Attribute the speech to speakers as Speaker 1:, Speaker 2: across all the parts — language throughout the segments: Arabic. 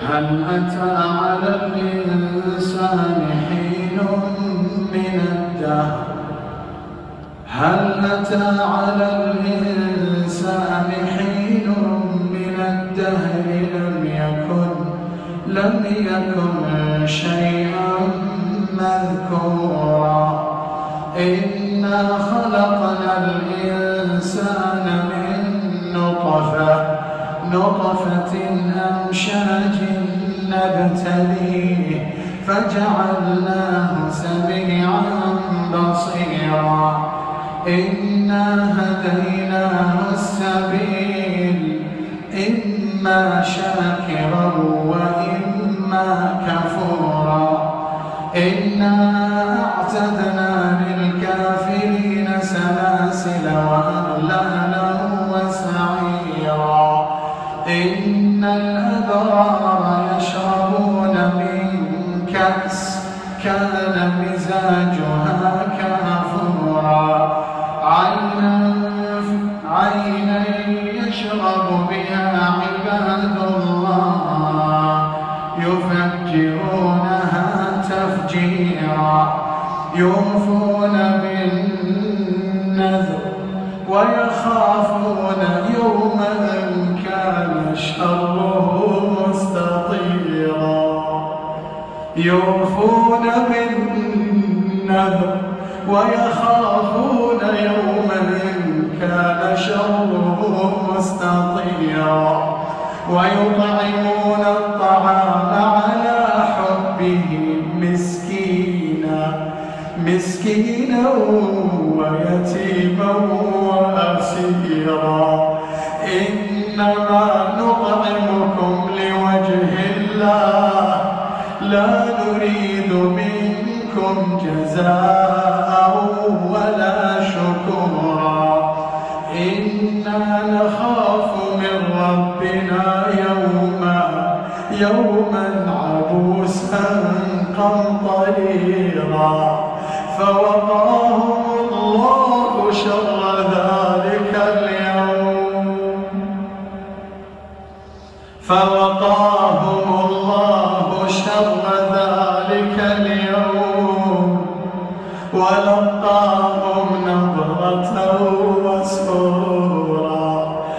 Speaker 1: هل أتى على الإنسان حين من الدهر هل أتى على الإنسان حين من الدهر لم يكن شيئا مذكورا إنا خلقنا الإنسان من نطفة أمشاج نبتليه فجعلناه سميعا بصيرا إنا هديناه السبيل إما شاكرا وإما كفورا إنا أعتدنا للكافرين سلاسل وأغلالا وسعيرا إن الأبرار يشربون من كأس كان مزاجها كافورا عينا يشرب بها عباد الله يفجرونها تفجيرا يوفون بالنذر ويخافون يوما كان شره مستطيرا يوفون بالنذر ويخافون يوما كان شره مستطيرا ويطعمون الطعام على حبه مسكينا ويتيما وأسيرا إنما نطعمكم لوجه الله لا نريد منكم جزاء ولا شكورا إنا نخاف من ربنا يوما عبوسا قمطريرا فوقاهم الله شر ذلك اليوم ولقاهم نضرة وسرورا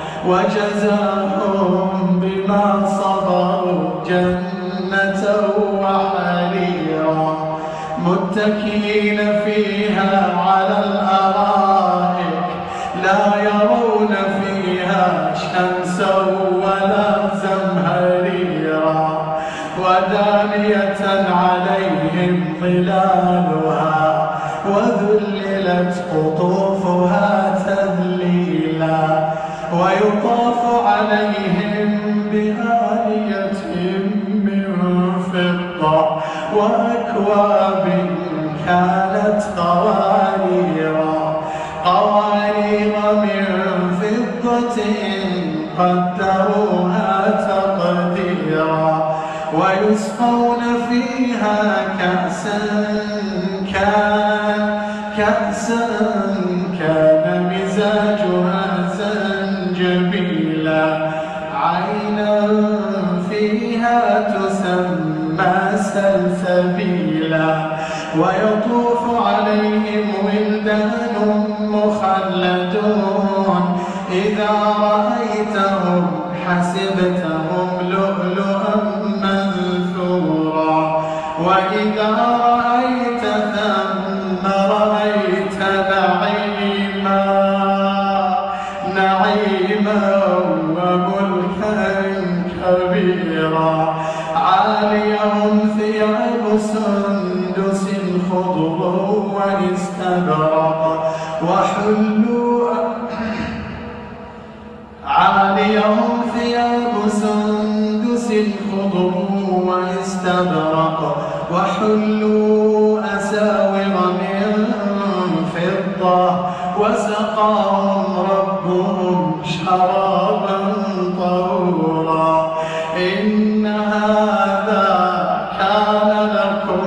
Speaker 1: وجزاهم بما صبروا جنة وحريرا متكئين فيها على الأرائك لا يرون فيها شمسا ولا زمهريرا ودانية عليهم ظلالها وذللت قطوفها تذليلا ويطاف عليهم بآنية من فضة وأكواب كانت قوارير من فضة قدروها تقديرا ويسقون فيها كأسا كان مزاجها زنجبيلا عينا فيها تسمى سلسبيلا ويطوف عليهم ولدان مخلدون إذا رأيتهم حسبتهم لؤلؤا منثورا وإذا رأيت ثم رأيت نعيما وملكا كبيرا عاليهم ثياب سندس خضر واستبرق عاليهم ثياب سندس خضر واستبرق وحلوا أساور من فضة وسقاهم ربهم شرابا طهورا إن هذا كان لكم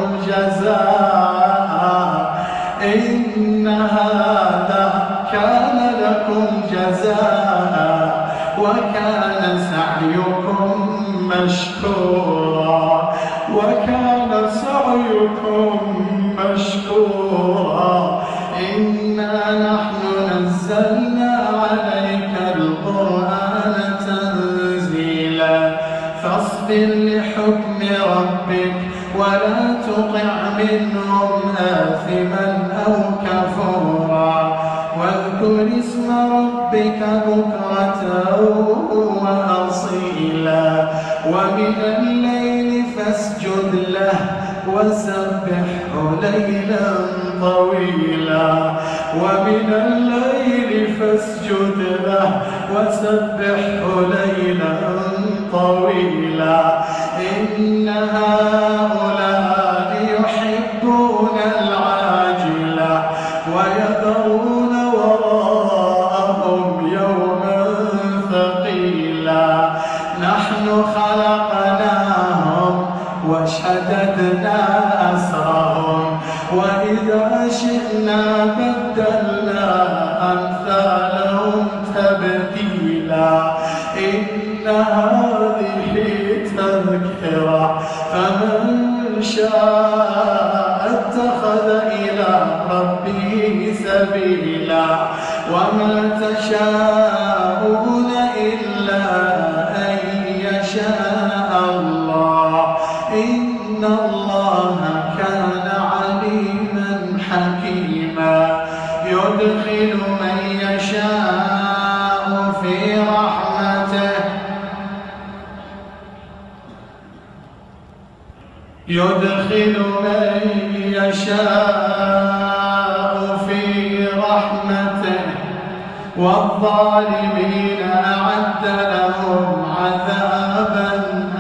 Speaker 1: جزاء وكان سعيكم مشكورا وكان سعيكم مشكورا إنا نحن نزلنا عليك القرآن تنزيلا فاصبر لحكم ربك ولا تطع منهم آثما أو كفورا واذكر اسم ربك بكرة وأصيلا ومن الليل فاسجد له وسبحه ليلا طويلا ومن الليل فاسجد له وسبحه ليلا طويلا إن هؤلاء يحبون العاجلة ويذرون وراءهم يوما ثقيلا نحن خلقناهم وشددنا أسرهم وإذا شئنا بدلنا أمثالهم تبديلا إن هذه تذكرة فمن شاء اتخذ إلى ربه سبيلا وما تشاءون إلا أن يشاء الله إن الله كان عليما حكيما يدخل من يشاء في رحمته يدخل من يشاء في رحمته والظالمين أعد لهم عذابا